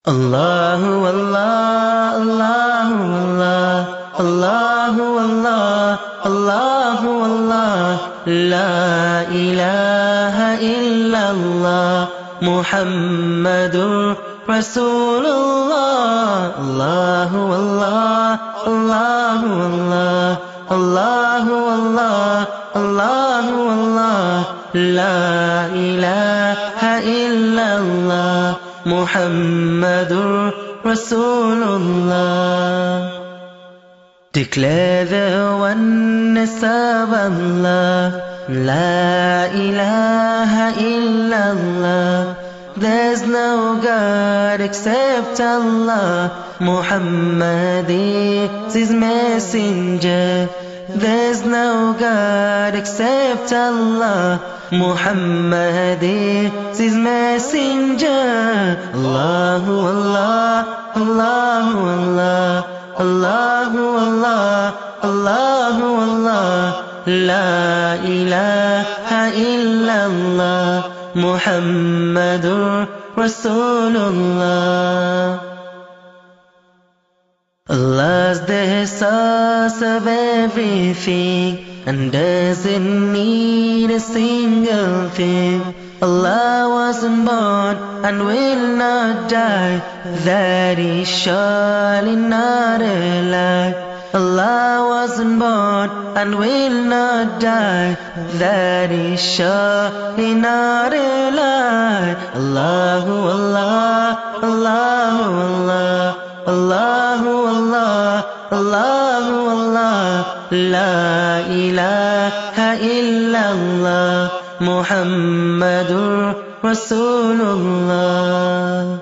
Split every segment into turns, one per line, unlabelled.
الله والله الله والله الله والله الله والله لا إله إلا الله محمد رسول الله الله والله الله والله الله والله الله والله لا إله إلا الله محمد رسول الله. Declare the oneness of Allah, La ilaha illallah. There's no God except Allah, Muhammad is His messenger. There's no God except Allah, Muhammad is His messenger. Allahu Allah, Allahu Allah, Allahu Allah, Allahu Allah, La ilaha illallah, Muhammadur Rasulullah. Allah's the source of everything and doesn't need a single thing. Allah wasn't born and will not die, that is surely not a lie. Allah wasn't born and will not die, that is surely not a lie. Allahu Allah, Allahu Allah, Allahu Allah, Allahu Allah, La ilaha illallah, Muhammadur Rasulullah.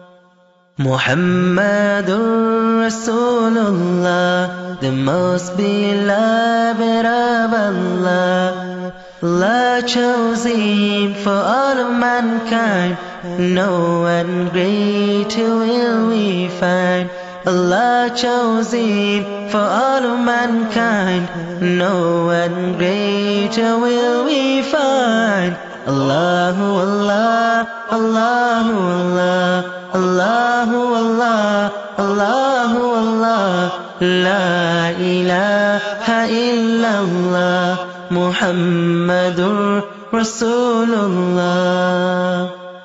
Muhammadur Rasulullah, the most beloved of Allah. Allah chose Him for all of mankind, no one greater will we find. Allah chose Him for all of mankind, no one greater will we find. Allahu Allah, Allahu Allah, Allahu Allah, Allahu Allah, La ilaha illallah, Muhammadur Rasulullah.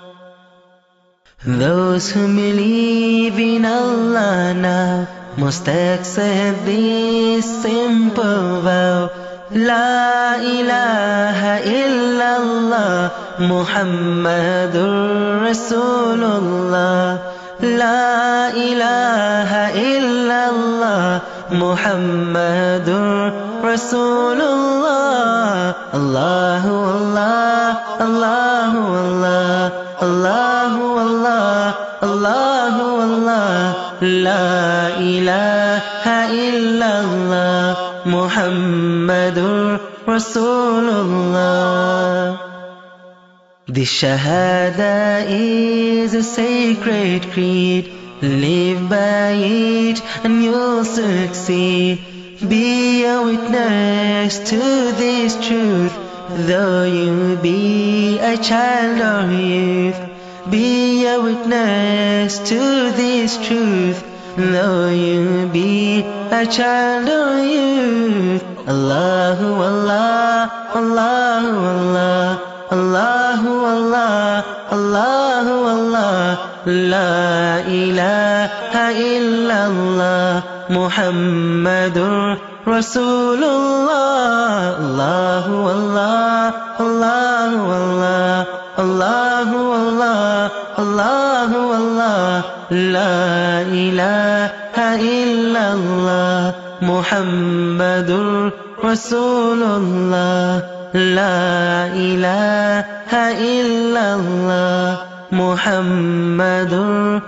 Those who believe in Allah now must accept this simple vow, La ilaha illallah, Muhammadur Rasulullah. La ilaha illallah, Muhammadur Rasulullah. Allahu Allah, Allahu Allah, Allahu Allah, Allahu Allah, La ilaha illallah, Muhammadur Rasulullah. This Shahada is a sacred creed, live by it and you'll succeed. Be a witness to this truth, though you be a child or youth. Be a witness to this truth, though you be a child or youth. Allahu Allah, Allahu Allah, Allahu Allah, Allahu Allah, La ilaha illallah, Muhammadur Rasulullah. Allahu Allah, Allahu Allah, Allahu Allah, Allahu Allah, La ilaha illallah, Muhammadur Rasulullah. La ilaha illallah, Muhammadur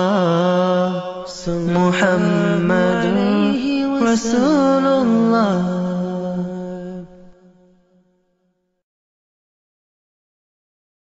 Rasulullah. Muhammadur Rasulullah.